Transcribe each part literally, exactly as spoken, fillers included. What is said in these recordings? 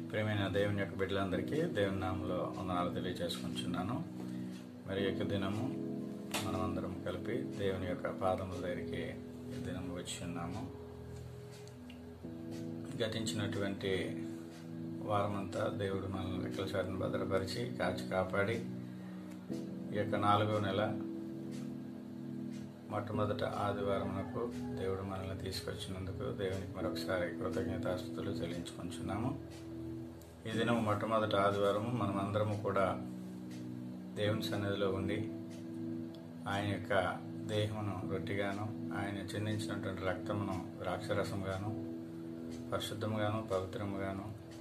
ప్రియమైన దేవుని యొక్క బిడ్డలందరికీ దేవుని నామంలో వందనాలు తెలియజేసుకుంటున్నాను. మరి యొక్క దినము మనమందరం కలిపి దేవుని యొక్క పాదముల దగ్గరికి ఈ దినము వచ్చి ఉన్నాము. గతించినటువంటి వారమంతా దేవుడు మనల్ని రెక్కల చాటున భద్రపరిచి కాచి కాపాడి ఈ యొక్క నాలుగో నెల మొట్టమొదట ఆదివారమునకు దేవుడు మనల్ని తీసుకొచ్చినందుకు దేవునికి మరొకసారి కృతజ్ఞతాస్తుతులు చెల్లించుకుంటున్నాము. ఈ దినం మొట్టమొదటి ఆదివారము మనమందరము కూడా దేవుని సన్నిధిలో ఉండి ఆయన యొక్క దేహమును రొట్టిగాను ఆయన చెందించినటువంటి రక్తమును ద్రాక్షరసంగాను పరిశుద్ధముగాను పవిత్రముగాను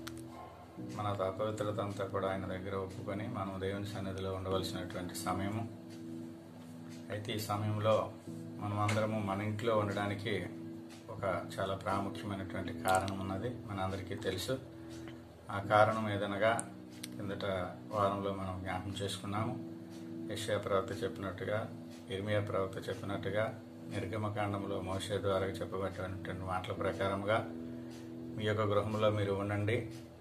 మన అపవిత్రత అంతా కూడా ఆయన దగ్గర ఒప్పుకొని మనం దేవుని సన్నిధిలో ఉండవలసినటువంటి సమయము. అయితే ఈ సమయంలో మనం అందరము మన ఇంట్లో ఉండడానికి ఒక చాలా ప్రాముఖ్యమైనటువంటి కారణం ఉన్నది, మనందరికీ తెలుసు. ఆ కారణం ఏదనగా కిందట వారంలో మనం జ్ఞాపకం చేసుకున్నాము. యెషయా ప్రవక్త చెప్పినట్టుగా, ఇర్మియా ప్రవక్త చెప్పినట్టుగా, నిర్గమకాండంలో మోషే ద్వారా చెప్పబడినటువంటి మాటల ప్రకారంగా మీ యొక్క గృహంలో మీరు ఉండండి,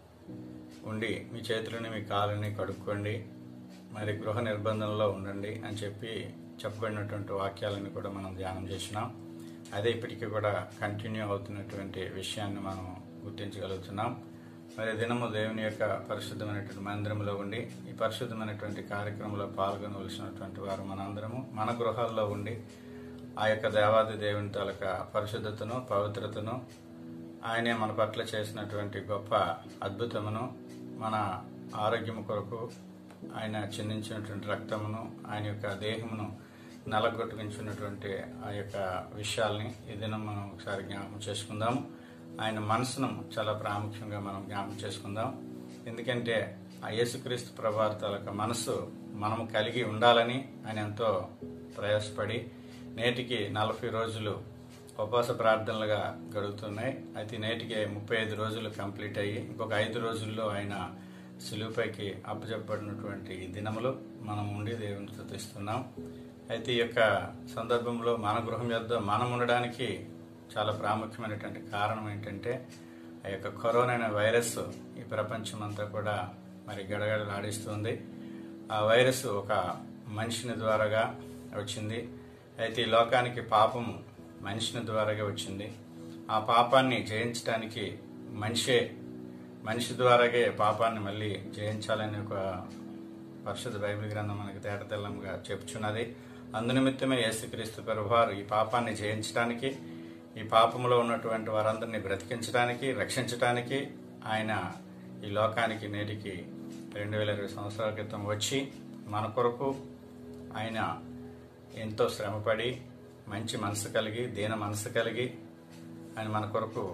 ఉండి మీ చేతులని మీ కాళ్ళని కడుక్కోండి, మరి గృహ నిర్బంధంలో ఉండండి అని చెప్పి చెప్పబడినటువంటి వాక్యాలను కూడా మనం ధ్యానం చేసినాం. అదే ఇప్పటికీ కూడా కంటిన్యూ అవుతున్నటువంటి విషయాన్ని మనం గుర్తించగలుగుతున్నాం. మరి దినము దేవుని యొక్క పరిశుద్ధమైనటువంటి మందిరంలో ఉండి ఈ పరిశుద్ధమైనటువంటి కార్యక్రమంలో పాల్గొనవలసినటువంటి వారు మనందరము మన గృహాల్లో ఉండి ఆ యొక్క దేవాది దేవుని తాలూకా పరిశుద్ధతను పవిత్రతను ఆయనే మన పట్ల చేసినటువంటి గొప్ప అద్భుతమును మన ఆరోగ్యము కొరకు ఆయన చిందించినటువంటి రక్తమును ఆయన యొక్క దేహమును నలగొట్టుకుంటున్నటువంటి ఆ యొక్క విషయాల్ని ఈ దినం మనం ఒకసారి జ్ఞాపకం చేసుకుందాం. ఆయన మనసును చాలా ప్రాముఖ్యంగా మనం జ్ఞాపకం చేసుకుందాం. ఎందుకంటే ఆ యేసుక్రీస్తు ప్రభువారి తాలూకా మనసు మనము కలిగి ఉండాలని ఆయన ఎంతో ప్రయాసపడి నేటికి నలభై రోజులు ఉపవాస ప్రార్థనలుగా గడుగుతున్నాయి. అయితే నేటికి ముప్పై ఐదు రోజులు కంప్లీట్ అయ్యి ఇంకొక ఐదు రోజుల్లో ఆయన సిలువుపైకి అప్పచెప్పబడినటువంటి ఈ దినములు మనం ఉండి దేవుని స్తుతిస్తున్నాం. అయితే ఈ యొక్క సందర్భంలో మన గృహం యొద్ద మనం ఉండడానికి చాలా ప్రాముఖ్యమైనటువంటి కారణం ఏంటంటే ఆ యొక్క కరోనా అనే వైరస్ ఈ ప్రపంచం అంతా కూడా మరి గడగడలాడిస్తుంది. ఆ వైరస్ ఒక మనిషిని ద్వారాగా వచ్చింది. అయితే ఈ లోకానికి పాపము మనిషిని ద్వారాగా వచ్చింది. ఆ పాపాన్ని జయించడానికి మనిషే మనిషి ద్వారాగే పాపాన్ని మళ్ళీ జయించాలని ఒక పరిశుద్ధ బైబిల్ గ్రంథం మనకి తేటతెల్లంగా చెప్పుచున్నది. అందునిమిత్తమే యేసుక్రీస్తు ప్రభువారు ఈ పాపాన్ని జయించడానికి, ఈ పాపంలో ఉన్నటువంటి వారందరినీ బ్రతికించడానికి, రక్షించడానికి ఆయన ఈ లోకానికి నేటికి రెండు వేల ఇరవై సంవత్సరాల క్రితం వచ్చి మన కొరకు ఆయన ఎంతో శ్రమపడి మంచి మనసు కలిగి దీన మనసు కలిగి ఆయన మన కొరకు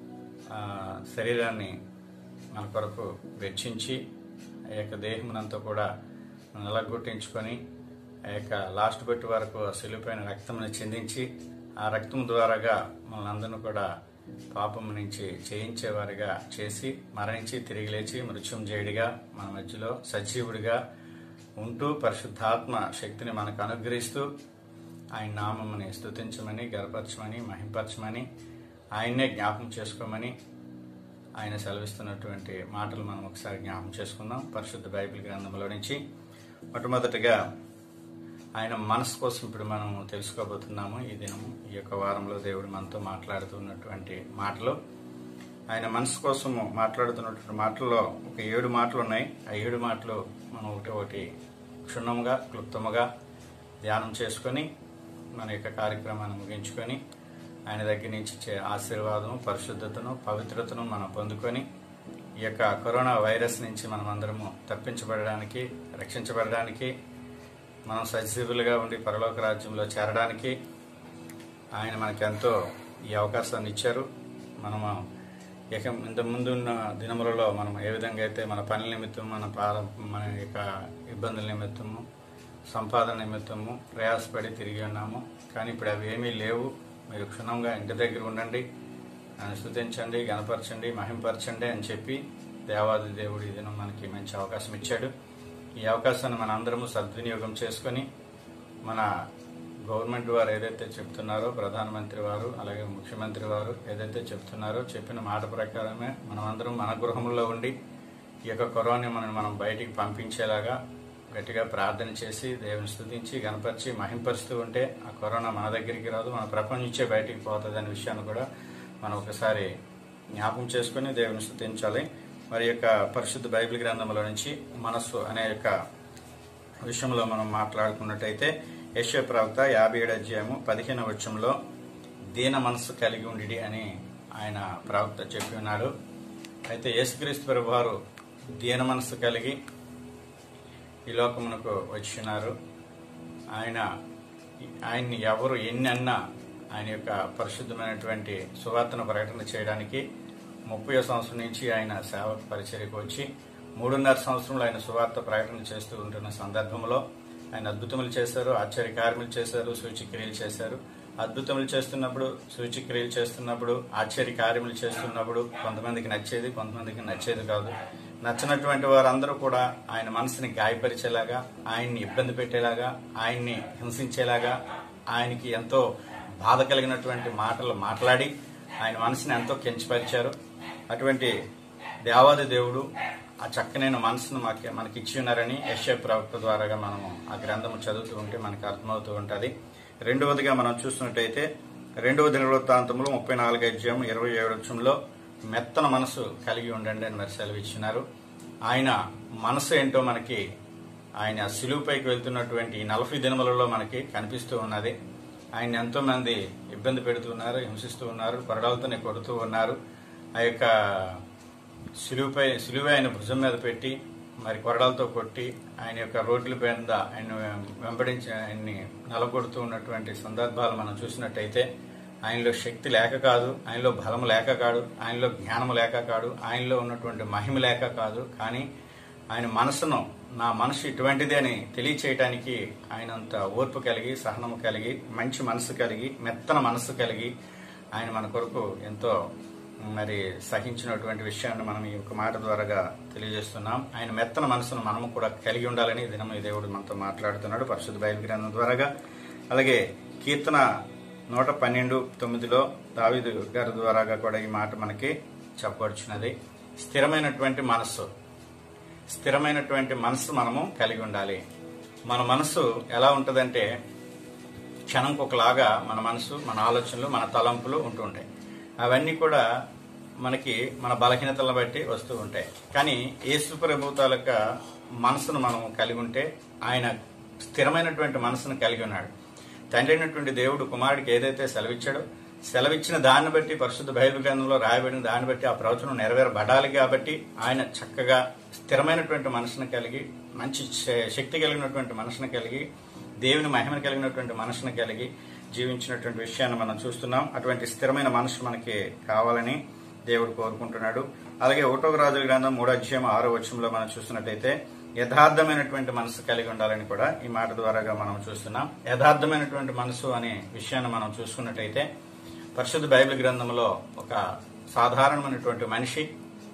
శరీరాన్ని మన కొరకు వెచ్చించి ఆ యొక్క దేహమునంతా కూడా నలగొట్టించుకొని ఆ యొక్క లాస్ట్ బెట్ వరకు సిలువపైన రక్తమును చిందించి ఆ రక్తం ద్వారాగా మనందరినీ కూడా పాపం నుంచి చేయించేవారిగా చేసి మరణించి తిరిగి లేచి మృత్యుంజయుడిగా మన మధ్యలో సజీవుడిగా ఉంటూ పరిశుద్ధాత్మ శక్తిని మనకు అనుగ్రహిస్తూ ఆయన నామముని స్తుతించమని, గర్వపరచమని, మహింపరచమని, ఆయన్నే జ్ఞాపకం చేసుకోమని ఆయన సెలవిస్తున్నటువంటి మాటలు మనం ఒకసారి జ్ఞాపకం చేసుకుందాం పరిశుద్ధ బైబిల్ గ్రంథంలో నుంచి. మొట్టమొదటిగా ఆయన మనసు కోసం ఇప్పుడు మనం తెలుసుకోబోతున్నాము. ఈ దినము ఈ యొక్క వారంలో దేవుడు మనతో మాట్లాడుతున్నటువంటి మాటలు, ఆయన మనసు కోసము మాట్లాడుతున్నటువంటి మాటల్లో ఒక ఏడు మాటలు ఉన్నాయి. ఆ ఏడు మాటలు మనం ఒకటి ఒకటి క్షుణ్ణముగా క్లుప్తముగా ధ్యానం చేసుకొని మన యొక్క కార్యక్రమాన్ని ముగించుకొని ఆయన దగ్గర నుంచి ఇచ్చే ఆశీర్వాదము, పరిశుద్ధతను, పవిత్రతను మనం పొందుకొని ఈ యొక్క కరోనా వైరస్ నుంచి మనం అందరము తప్పించబడడానికి, రక్షించబడడానికి, మనం సజీవులుగా ఉండి పరలోక రాజ్యంలో చేరడానికి ఆయన మనకెంతో ఈ అవకాశాన్ని ఇచ్చారు. మనము ఇక ఇంతకుముందు ఉన్న దినములలో మనం ఏ విధంగా అయితే మన పనుల నిమిత్తం, మన ప్రార మన యొక్క ఇబ్బందుల నిమిత్తము, సంపాదన నిమిత్తము ప్రయాసపడి తిరిగి ఉన్నాము. కానీ ఇప్పుడు అవి ఏమీ లేవు. మీరు క్షుణ్ణంగా ఇంటి దగ్గర ఉండండి, నన్ను స్తుతించండి, గణపరచండి, మహింపరచండి అని చెప్పి దేవాది దేవుడు ఈ దినం మనకి మంచి అవకాశం ఇచ్చాడు. ఈ అవకాశాన్ని మన అందరము సద్వినియోగం చేసుకొని మన గవర్నమెంట్ వారు ఏదైతే చెప్తున్నారో, ప్రధానమంత్రి వారు అలాగే ముఖ్యమంత్రి వారు ఏదైతే చెప్తున్నారో చెప్పిన మాట ప్రకారమే మనమందరం మన గృహంలో ఉండి ఈ యొక్క కరోనా మనం మనం బయటికి పంపించేలాగా గట్టిగా ప్రార్థన చేసి దేవుని స్తుతించి గణపరిచి మహింపరుస్తూ ఉంటే ఆ కరోనా మన దగ్గరికి రాదు, మన ప్రపంచే బయటికి పోతుంది అనే విషయాన్ని కూడా మనం ఒకసారి జ్ఞాపకం చేసుకుని దేవుని స్తుతించాలి. మరి యొక్క పరిశుద్ధ బైబిల్ గ్రంథంలో నుంచి మనస్సు అనే యొక్క విషయంలో మనం మాట్లాడుకున్నట్టయితే యెషయా ప్రవక్త యాభై ఏడు అధ్యాయము పదిహేను వచనంలో దీన మనస్సు కలిగి ఉండి అని ఆయన ప్రవక్త చెప్పి ఉన్నారు. అయితే యేసుక్రీస్తు ప్రభువు వారు దీన మనస్సు కలిగి ఈ లోకమునకు వచ్చినారు. ఆయన ఆయన్ని ఎవరు ఎన్ని అన్నా ఆయన యొక్క పరిశుద్ధమైనటువంటి సువార్తను ప్రకటన చేయడానికి ముప్పై సంవత్సరం నుంచి ఆయన సేవక పరిచర్యకు వచ్చి మూడున్నర సంవత్సరంలో ఆయన సువార్త ప్రకటన చేస్తూ ఉంటున్న సందర్భంలో ఆయన అద్భుతములు చేశారు, ఆశ్చర్య కార్యములు చేశారు, సూచక్రియలు చేశారు. అద్భుతములు చేస్తున్నప్పుడు, సూచక్రియలు చేస్తున్నప్పుడు, ఆశ్చర్య కార్యములు చేస్తున్నప్పుడు కొంతమందికి నచ్చేది, కొంతమందికి నచ్చేది కాదు. నచ్చినటువంటి వారందరూ కూడా ఆయన మనసుని గాయపరిచేలాగా, ఆయన్ని ఇబ్బంది పెట్టేలాగా, ఆయన్ని హింసించేలాగా, ఆయనకి ఎంతో బాధ కలిగినటువంటి మాటలు మాట్లాడి ఆయన మనసుని ఎంతో కించపరిచారు. అటువంటి దేవాది దేవుడు ఆ చక్కనైన మనసును మాకు మనకి ఇచ్చి ఉన్నారని యెషయా ప్రవక్త ద్వారాగా మనము ఆ గ్రంథము చదువుతూ ఉంటే మనకు అర్థమవుతూ ఉంటుంది. రెండవదిగా మనం చూసినట్టయితే రెండవ దినవృత్తాంతంలో ముప్పై నాలుగు అధ్యాయం ఇరవై ఏడు వచ్చంలో మెత్తన మనసు కలిగి ఉండండి అని మరి సెలవు ఇచ్చినారు. ఆయన మనసు ఏంటో మనకి ఆయన సిలువుపైకి వెళ్తున్నటువంటి నలభై దినములలో మనకి కనిపిస్తూ ఉన్నది. ఆయన ఎంతో మంది ఇబ్బంది పెడుతున్నారు, హింసిస్తూ ఉన్నారు, కొరడాలతోనే కొడుతూ ఉన్నారు. ఆ యొక్క సిలువుపై సిలువ ఆయన భుజం మీద పెట్టి మరి కొరడాలతో కొట్టి ఆయన యొక్క రోడ్ల మీద ఆయన వెంబడించి ఆయన్ని నలగొడుతూ ఉన్నటువంటి సందర్భాలు మనం చూసినట్టయితే ఆయనలో శక్తి లేక కాదు, ఆయనలో బలం లేక కాదు, ఆయనలో జ్ఞానం లేక కాదు, ఆయనలో ఉన్నటువంటి మహిమ లేక కాదు, కానీ ఆయన మనసును నా మనసు ఇటువంటిది అని తెలియచేయటానికి ఆయనంత ఓర్పు కలిగి, సహనము కలిగి, మంచి మనసు కలిగి, మెత్తన మనసు కలిగి ఆయన మన కొరకు ఎంతో మరి సహించినటువంటి విషయాన్ని మనం ఈ యొక్క మాట ద్వారాగా తెలియజేస్తున్నాం. ఆయన మెత్తన మనసును మనము కూడా కలిగి ఉండాలని దినం ఈ దేవుడు మనతో మాట్లాడుతున్నాడు పరిశుద్ధ బైబిల్ గ్రంథం ద్వారాగా. అలాగే కీర్తన నూట పన్నెండు తొమ్మిదిలో దావీదు గారి ద్వారాగా కూడా ఈ మాట మనకి చెప్పబడుచున్నది. స్థిరమైనటువంటి మనస్సు స్థిరమైనటువంటి మనస్సు మనము కలిగి ఉండాలి. మన మనస్సు ఎలా ఉంటుందంటే క్షణంకి ఒకలాగా మన మనసు, మన ఆలోచనలు, మన తలంపులు ఉంటూ ఉంటాయి. అవన్నీ కూడా మనకి మన బలహీనతలను బట్టి వస్తూ ఉంటాయి. కానీ యేసు ప్రభు తాలూకా మనసును మనం కలిగి ఉంటే ఆయన స్థిరమైనటువంటి మనసును కలిగి ఉన్నాడు. తండ్రి అయినటువంటి దేవుడు కుమారుడికి ఏదైతే సెలవిచ్చాడో సెలవిచ్చిన దాన్ని బట్టి పరిశుద్ధ బైబిల్ గ్రంథంలో రాయబడిన దాన్ని బట్టి ఆ ప్రవచనం నెరవేరబడాలి. కాబట్టి ఆయన చక్కగా స్థిరమైనటువంటి మనసును కలిగి, మంచి శక్తి కలిగినటువంటి మనసును కలిగి, దేవుని మహిమను కలిగినటువంటి మనసును కలిగి జీవించినటువంటి విషయాన్ని మనం చూస్తున్నాం. అటువంటి స్థిరమైన మనసు మనకి కావాలని దేవుడు కోరుకుంటున్నాడు. అలాగే ఒకటో రాజుల గ్రంథం మూడో అధ్యాయం ఆరో వచనంలో మనం చూస్తున్నట్టయితే యథార్థమైనటువంటి మనసు కలిగి ఉండాలని కూడా ఈ మాట ద్వారాగా మనం చూస్తున్నాం. యథార్థమైనటువంటి మనసు అనే విషయాన్ని మనం చూసుకున్నట్టయితే పరిశుద్ధ బైబిల్ గ్రంథంలో ఒక సాధారణమైనటువంటి మనిషి,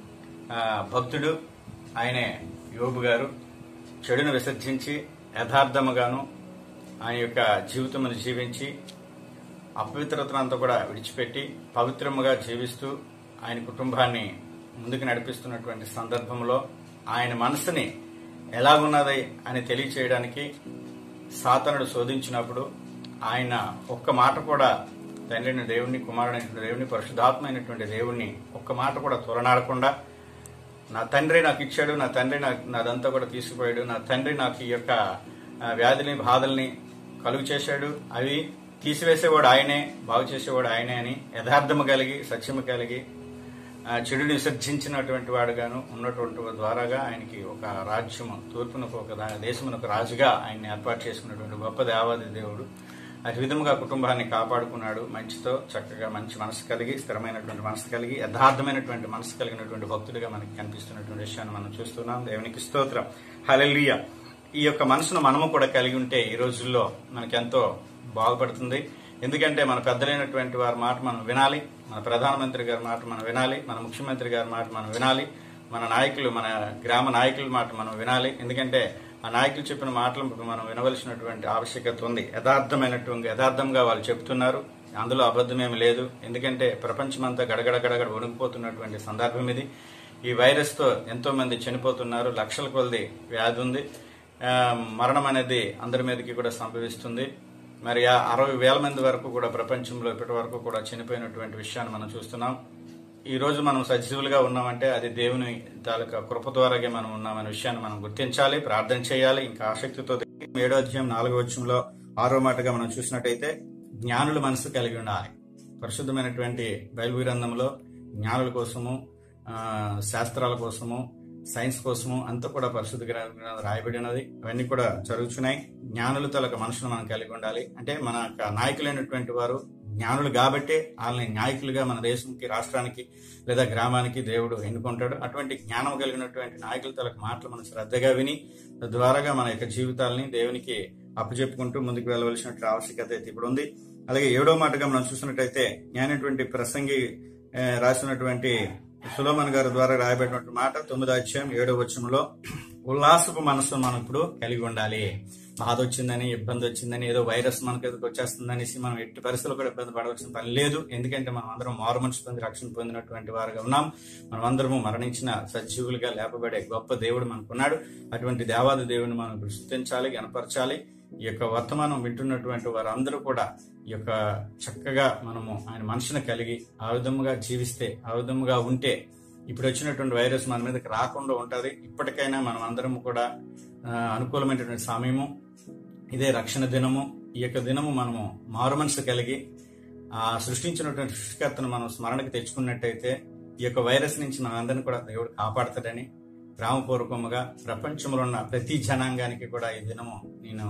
భక్తుడు, ఆయనే యోబు గారు చెడును విసర్జించి యథార్థముగాను ఆయన యొక్క జీవితమును జీవించి అపవిత్రతనంతా కూడా విడిచిపెట్టి పవిత్రముగా జీవిస్తూ ఆయన కుటుంబాన్ని ముందుకు నడిపిస్తున్నటువంటి సందర్భంలో ఆయన మనసుని ఎలాగున్నది అని తెలియచేయడానికి సాతానుడు శోధించినప్పుడు ఆయన ఒక్క మాట కూడా తండ్రిని దేవుణ్ణి, కుమారుడైనటువంటి దేవుని, పరిశుద్ధాత్మైనటువంటి దేవుణ్ణి ఒక్క మాట కూడా తొలనాడకుండా నా తండ్రి నాకు ఇచ్చాడు, నా తండ్రి నాకు నాదంతా కూడా తీసుకుపోయాడు, నా తండ్రి నాకు ఈ యొక్క వ్యాధుల్ని బాధల్ని కలుగు చేశాడు, అవి తీసివేసేవాడు ఆయనే, బాగు చేసేవాడు ఆయనే అని యథార్థము కలిగి, సత్యము కలిగి, చెడుని విసర్జించినటువంటి వాడుగాను ఉన్నటువంటి ద్వారాగా ఆయనకి ఒక రాజ్యము, తూర్పునకు ఒక దేశమునకు రాజుగా ఆయన్ని ఏర్పాటు చేసుకున్నటువంటి గొప్ప దేవాది దేవుడు అటు విధముగా కుటుంబాన్ని కాపాడుకున్నాడు. మంచితో చక్కగా మంచి మనసు కలిగి, స్థిరమైనటువంటి మనసు కలిగి, యథార్థమైనటువంటి మనసు కలిగినటువంటి భక్తుడిగా మనకి కనిపిస్తున్నటువంటి విషయాన్ని మనం చూస్తున్నాం. దేవునికి స్తోత్రం, హల్లెలూయా. ఈ యొక్క మనసును మనము కూడా కలిగి ఉంటే ఈ రోజుల్లో మనకెంతో బాగుపడుతుంది. ఎందుకంటే మన పెద్దలైనటువంటి వారి మాట మనం వినాలి, మన ప్రధానమంత్రి గారి మాట మనం వినాలి, మన ముఖ్యమంత్రి గారి మాట మనం వినాలి, మన నాయకులు, మన గ్రామ నాయకుల మాట మనం వినాలి. ఎందుకంటే ఆ నాయకులు చెప్పిన మాటలు మనం వినవలసినటువంటి ఆవశ్యకత ఉంది. యథార్థమైనటువంటి యథార్థంగా వాళ్ళు చెప్తున్నారు, అందులో అబద్ధమేమి లేదు. ఎందుకంటే ప్రపంచమంతా గడగడ గడగడ వణికిపోతున్నటువంటి సందర్భం ఇది. ఈ వైరస్ తో ఎంతో మంది చనిపోతున్నారు, లక్షల కొలది వ్యాధి ఉంది, మరణం అనేది అందరి మీదకి కూడా సంభవిస్తుంది. మరి ఆ అరవై వేల మంది వరకు కూడా ప్రపంచంలో ఇప్పటి వరకు కూడా చనిపోయినటువంటి విషయాన్ని మనం చూస్తున్నాం. ఈ రోజు మనం సజీవులుగా ఉన్నామంటే అది దేవుని తాలూకా కృప ద్వారాగే మనం ఉన్నామనే విషయాన్ని మనం గుర్తించాలి, ప్రార్థన చేయాలి. ఇంకా ఆసక్తితో ఏడో అధ్యాయం నాలుగో వచనంలో ఆరో మాటగా మనం చూసినట్టయితే జ్ఞానుల మనసు కలిగి ఉండాలి. పరిశుద్ధమైనటువంటి బైబిల్ గ్రంథంలో జ్ఞానుల కోసము, శాస్త్రాల కోసము, సైన్స్ కోసము అంతా కూడా పరిశుద్ధ గ్రంథం రాయబడినది. అవన్నీ కూడా జరుగుతున్నాయి. జ్ఞానుల తలక మనుషులు మనం కలిగి ఉండాలి. అంటే మన నాయకులైనటువంటి వారు జ్ఞానులు కాబట్టే వాళ్ళని నాయకులుగా మన దేశంకి, రాష్ట్రానికి లేదా గ్రామానికి దేవుడు ఎన్నుకుంటాడు. అటువంటి జ్ఞానం కలిగినటువంటి నాయకుల తలకు మాటలు మనం శ్రద్ధగా విని ద్వారాగా మన యొక్క జీవితాలని దేవునికి అప్పచెప్పుకుంటూ ముందుకు వెళ్ళవలసినటువంటి ఆవశ్యకత అయితే ఇప్పుడు ఉంది. అలాగే ఏడో మాటగా మనం చూసినట్టయితే జ్ఞానటువంటి ప్రసంగి రాసినటువంటి సులోమన్ గారి ద్వారా రాయబడినటువంటి మాట తొమ్మిదో అధ్యాయం ఏడో వచనంలో ఉల్లాసపు మనసు మనం ఇప్పుడు కలిగి ఉండాలి. బాధ వచ్చిందని, ఇబ్బంది వచ్చిందని, ఏదో వైరస్ మనకు ఎదుగు వచ్చేస్తుందనేసి మనం ఎట్టి పరిస్థితుల్లో కూడా ఇబ్బంది పడవలసిన పని లేదు. ఎందుకంటే మనం అందరం మారు మనసు పొంది రక్షణ పొందినటువంటి వారుగా ఉన్నాం. మనం అందరము మరణించిన సజీవులుగా లేపబడే గొప్ప దేవుడు మనకున్నాడు. అటువంటి దేవాది దేవుని మనం గుర్తించాలి, గణపరచాలి. ఈ యొక్క వర్తమానం వింటున్నటువంటి వారందరూ కూడా ఈ యొక్క చక్కగా మనము ఆయన మనసును కలిగి ఆ విధముగా జీవిస్తే, ఆ విధముగా ఉంటే ఇప్పుడు వచ్చినటువంటి వైరస్ మన మీదకి రాకుండా ఉంటది. ఇప్పటికైనా మనం అందరం కూడా అనుకూలమైనటువంటి సమయము ఇదే, రక్షణ దినము. ఈ యొక్క దినము మనము మారు మనసు కలిగి ఆ సృష్టించినటువంటి సృష్టికర్తను మనం స్మరణకు తెచ్చుకున్నట్టయితే ఈ యొక్క వైరస్ నుంచి మన అందరినీ కూడా దేవుడు కాపాడతాడని గ్రామపూర్వకముగా ప్రపంచంలో ఉన్న ప్రతి జనాంగానికి కూడా ఈ దినము నేను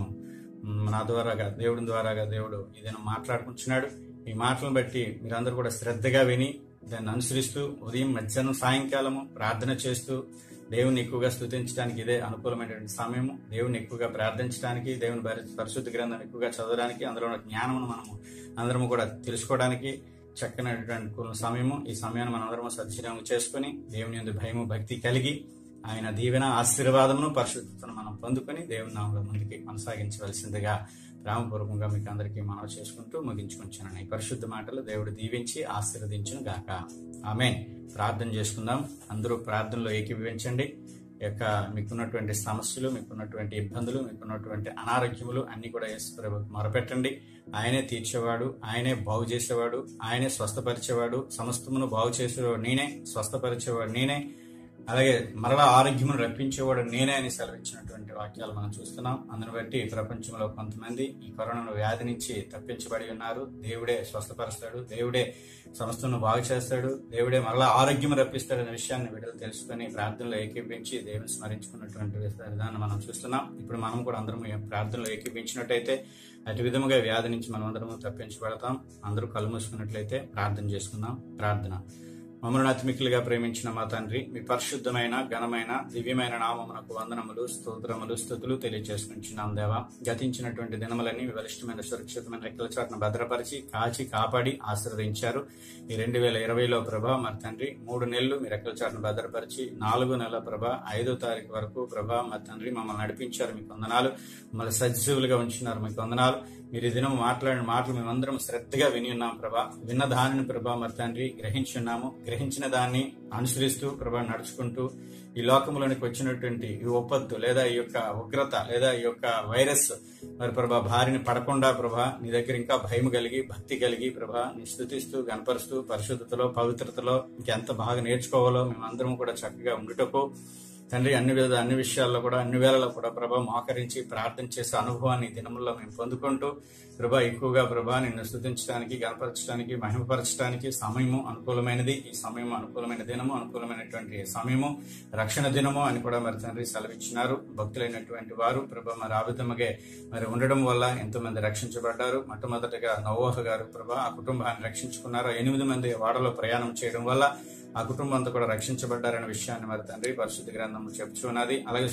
నా ద్వారాగా, దేవుడి ద్వారాగా దేవుడు ఈ దినం మాట్లాడుకుంటున్నాడు. ఈ మాటలను బట్టి మీరందరూ కూడా శ్రద్ధగా విని దాన్ని అనుసరిస్తూ ఉదయం, మధ్యాహ్నం, సాయంకాలము ప్రార్థన చేస్తూ దేవుని ఎక్కువగా స్తుతించడానికి ఇదే అనుకూలమైనటువంటి సమయము. దేవుని ఎక్కువగా ప్రార్థించడానికి, దేవుని పరిశుద్ధ గ్రంథం ఎక్కువగా చదవడానికి, అందులో ఉన్న జ్ఞానమును మనము అందరము కూడా తెలుసుకోవడానికి చక్కనటువంటి సమయము. ఈ సమయాన్ని మనం అందరము సద్వినియోగం చేసుకుని దేవుని యందు భయము, భక్తి కలిగి ఆయన దీవెన, ఆశీర్వాదమును, పరిశుద్ధతను మనం పొందుకొని దేవుని నామములో ముందుకి కొనసాగించవలసిందిగా ప్రేమపూర్వకంగా మీకు అందరికీ మనవి చేసుకుంటూ ముగించుకుంటున్నాను. ఈ పరిశుద్ధ మాటలు దేవుడు దీవించి ఆశీర్వదించును గాక. ఆమేన్. ప్రార్థన చేసుకుందాం. అందరూ ప్రార్థనలో ఏకీభవించండి. యొక్క మీకున్నటువంటి సమస్యలు, మీకున్నటువంటి ఇబ్బందులు, మీకున్నటువంటి అనారోగ్యములు అన్ని కూడా యేసు ప్రభువుకు మొరపెట్టండి. ఆయనే తీర్చేవాడు, ఆయనే బాగు చేసేవాడు, ఆయనే స్వస్థపరిచేవాడు. సమస్తమును బాగు చేసేవాడు నేనే, స్వస్థపరిచేవాడు నేనే, అలాగే మరలా ఆరోగ్యమును రప్పించేవాడు నేనే అని సెలవిచ్చినటువంటి వాక్యాలు మనం చూస్తున్నాం. అందును బట్టి ప్రపంచంలో కొంతమంది ఈ కరోనా వ్యాధి నుంచి తప్పించబడి ఉన్నారు. దేవుడే స్వస్థపరుస్తాడు, దేవుడే సమస్తను బాగు చేస్తాడు, దేవుడే మరలా ఆరోగ్యం రప్పిస్తాడనే విషయాన్ని వీళ్ళు తెలుసుకుని ప్రార్థనలో ఏకీపించి దేవుని స్మరించుకున్నటువంటి విధానం మనం చూస్తున్నాం. ఇప్పుడు మనం కూడా అందరం ప్రార్థనలో ఏకీపించినట్టయితే అటు విధముగా వ్యాధి నుంచి మనం అందరము తప్పించబడతాం. అందరూ కళ్ళు మూసుకున్నట్లయితే ప్రార్థన చేసుకుందాం. ప్రార్థన. మమ్మల్ని అతిమిక్కులుగా ప్రేమించిన మా తండ్రి, మీ పరిశుద్ధమైన, ఘనమైన, దివ్యమైన నామమునకు వందనములు, స్తోత్రములు, స్తుతులు తెలియజేసుకుంటున్నాం దేవా. గతించినటువంటి దినములన్నీ బలిష్టమైన, సురక్షితమైన రెక్కల చాటును భద్రపరిచి, కాచి, కాపాడి ఆశీర్వదించారు. ఈ రెండు వేల ఇరవైలో ప్రభా మరి తండ్రి మూడు నెలలు మీ రెక్కల చాటును భద్రపరిచి, నాలుగు నెలల ప్రభా ఐదో తారీఖు వరకు ప్రభా మరి తండ్రి మమ్మల్ని నడిపించారు. మీకు వందనాలు. మమ్మల్ని సజీవులుగా ఉంచున్నారు. మీకు వందనాలు. మీరు ఈ దినం మాట్లాడిన మాటలు మేమందరం శ్రద్ధగా విని ఉన్నాం ప్రభా. విన్న దానిని ప్రభా మరి తండ్రి గ్రహించి ఉన్నాము. గ్రహించిన దాన్ని అనుసరిస్తూ ప్రభా నడుచుకుంటూ ఈ లోకంలోనికి వచ్చినటువంటి ఈ ఉపత్తు లేదా ఈ యొక్క ఉగ్రత లేదా ఈ యొక్క వైరస్ మరి ప్రభా బారిన పడకుండా ప్రభా నీ దగ్గర ఇంకా భయం కలిగి, భక్తి కలిగి ప్రభా నీ స్తుతిస్తూ, గణపరుస్తూ, పరిశుద్ధతలో, పవిత్రతలో ఇంకెంత బాగా నేర్చుకోవాలో మేమందరం కూడా చక్కగా ఉండుటకు తండ్రి అన్ని విధ అన్ని విషయాల్లో కూడా అన్ని వేళలో కూడా ప్రభా మోకరించి ప్రార్థన చేసే అనుభవాన్ని దినముల్లో మేము పొందుకుంటూ ప్రభా ఎక్కువగా ప్రభా నిన్ను స్తుతించడానికి, గణపరచడానికి, మహిమపరచడానికి సమయము అనుకూలమైనది. ఈ సమయము అనుకూలమైన దినము, అనుకూలమైనటువంటి సమయము, రక్షణ దినము అని కూడా మరి తండ్రి సెలవిచ్చినారు. భక్తులైనటువంటి వారు ప్రభా మరి ఆ విధముగా మరి ఉండడం వల్ల ఎంతో మంది రక్షించబడ్డారు. మొట్టమొదటిగా నోవహు గారు ప్రభా ఆ కుటుంబాన్ని రక్షించుకున్నారు. ఎనిమిది మంది వాడలో ప్రయాణం చేయడం వల్ల ఆ కుటుంబం అంతా కూడా రక్షించబడ్డారనే విషయాన్ని మరి తండ్రి పరిశుద్ధ గ్రంథంలో చెప్తున్నది. అలాగే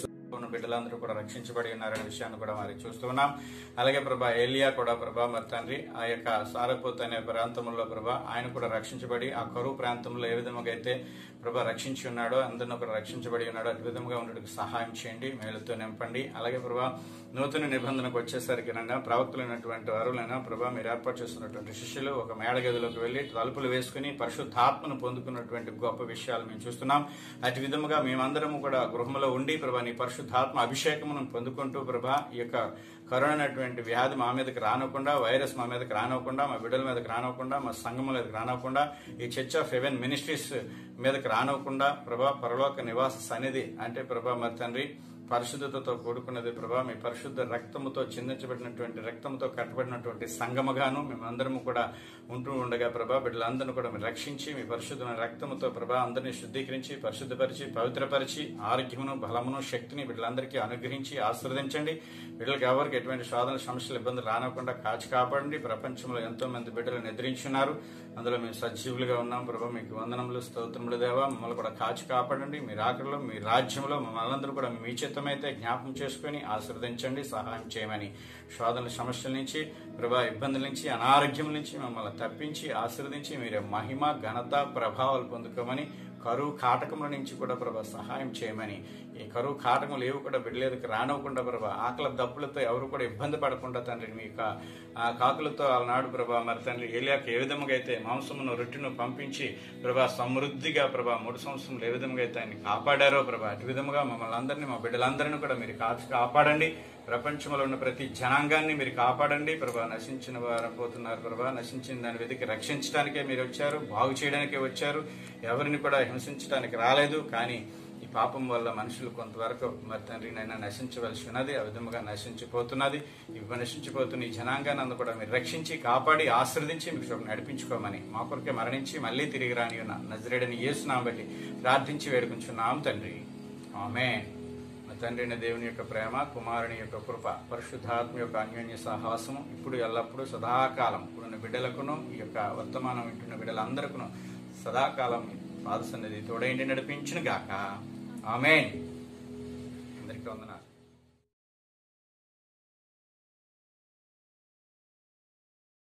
ఉన్న బిడ్డలందరూ కూడా రక్షించబడి ఉన్నారనే విషయాన్ని కూడా మరి చూస్తున్నాం. అలాగే ప్రభా ఏలియా కూడా ప్రభా మరి తండ్రి ఆ యొక్క సారపోత్ అనే ప్రాంతంలో ప్రభా ఆయన కూడా రక్షించబడి ఆ కరువు ప్రాంతంలో ఏ విధంగా అయితే ప్రభా రక్షించి ఉన్నాడో అందరిని కూడా రక్షించబడి ఉన్నాడో అటు విధంగా ఉండడానికి సహాయం చేయండి, మేలుతో నింపండి. అలాగే ప్రభా నూతన నిబంధనకు వచ్చేసరికి నైనా ప్రవక్తలైనటువంటి వారులైనా ప్రభా మీరు ఏర్పాటు చేస్తున్నటువంటి శిష్యులు ఒక మేడ గదిలోకి వెళ్లి తలుపులు వేసుకుని పరిశుద్ధాత్మను పొందుకున్నటువంటి గొప్ప విషయాలు మేము చూస్తున్నాం. అటు విధముగా మేమందరము కూడా గృహంలో ఉండి ప్రభా నీ పరిశుద్ధాత్మ అభిషేకమును పొందుకుంటూ ప్రభా ఈ యొక్క కరోనా అనేటువంటి వ్యాధి మా మీదకి రానకుండా, వైరస్ మా మీదకి రానకుండా, మా బిడ్డల మీదకి రానకుండా, మా సంఘం మీదకి రానకుండా, ఈ చర్చ్ ఆఫ్ హెవెన్ మినిస్ట్రీస్ మీదకి రానకుండా ప్రభా పరలోక నివాస సన్నిధి అంటే ప్రభా మరి తండ్రి పరిశుద్ధతతో కూడుకున్నది ప్రభా మీ పరిశుద్ధ రక్తముతో చిందించబడినటువంటి రక్తముతో కట్టబడినటువంటి సంగమగాను మేమందరము కూడా ఉంటూ ఉండగా ప్రభా బిడ్డలందరినీ కూడా మీరు రక్షించి మీ పరిశుద్ధమైన రక్తముతో ప్రభా అందరినీ శుద్ధీకరించి పరిశుద్ధపరిచి పవిత్రపరిచి ఆరోగ్యమును బలమును శక్తిని బిడ్డలందరికీ అనుగ్రహించి ఆశీర్వదించండి. బిడ్డలకు ఎవరికి ఎటువంటి సాధన సమస్యలు ఇబ్బందులు రానకుండా కాచి కాపాడండి. ప్రపంచంలో ఎంతో మంది బిడ్డలు నిద్రించున్నారు, అందులో మేము సజీవులుగా ఉన్నాం ప్రభా మీకు వందనములు స్తోత్రములు దేవా. మమ్మల్ని కూడా కాచి కాపాడండి. మీ రాకడలో మీ రాజ్యంలో మమ్మల్ని అందరూ కూడా మీ చిత్తమైతే జ్ఞాపకం చేసుకుని ఆశీర్వదించండి, సహాయం చేయమని. శోధనల సమస్యల నుంచి ప్రభా ఇబ్బందుల నుంచి అనారోగ్యం నుంచి మమ్మల్ని తప్పించి ఆశీర్వదించి మీరే మహిమ ఘనత ప్రభావాలు పొందుకోమని, కరువు కాటకముల నుంచి కూడా ప్రభా సహాయం చేయమని, ఈ కరువు కాటకములు ఏవి కూడా బిడ్డలేదుకు రానవ్వకుండా ప్రభా ఆకల దప్పులతో ఎవరు కూడా ఇబ్బంది పడకుండా తండ్రి మీ కాకులతో ఆనాడు ప్రభా మరి తండ్రి ఏలియాకు ఏ విధంగా అయితే మాంసమును రొట్టెను పంపించి ప్రభా సమృద్ధిగా ప్రభా మూడు సంవత్సరంలో ఏ విధంగా అయితే ఆయన కాపాడారో ప్రభా అటు విధముగా మమ్మల్ని అందరినీ మా బిడ్డలందరినీ కూడా మీరు కాచి కాపాడండి. ప్రపంచంలో ఉన్న ప్రతి జనాంగాన్ని మీరు కాపాడండి ప్రభా. నశించిన వారు పోతున్నారు ప్రభా, నశించిన దాని వెతికి రక్షించడానికే మీరు వచ్చారు, బాగు చేయడానికే వచ్చారు, ఎవరిని కూడా హింసించడానికి రాలేదు. కానీ ఈ పాపం వల్ల మనుషులు కొంతవరకు మరి తండ్రి నైనా నశించవలసి ఉన్నది, ఆ విధముగా నశించిపోతున్నది. ఇవి నశించిపోతున్న ఈ జనాంగాన్ని అందు కూడా మీరు రక్షించి కాపాడి ఆశీర్వదించి మీకు నడిపించుకోమని, మా కొరకే మరణించి మళ్ళీ తిరిగి రాని ఉన్న నజరేయుడైన యేసునామం బట్టి ప్రార్థించి వేడుకుంటున్నాం తండ్రి, ఆమేన్. తండ్రిని దేవుని యొక్క ప్రేమ, కుమారుని యొక్క కృప, పరిశుద్ధాత్మ యొక్క అన్యోన్య సాహసము ఇప్పుడు ఎల్లప్పుడూ సదాకాలం ఇప్పుడున్న బిడ్డలకును ఈ యొక్క వర్తమానం వింటున్న బిడ్డలందరికీ సదాకాలం పాద సన్నిధి తోడైండి నడిపించును గాక, ఆమేన్. అందరికీ వందనాలు.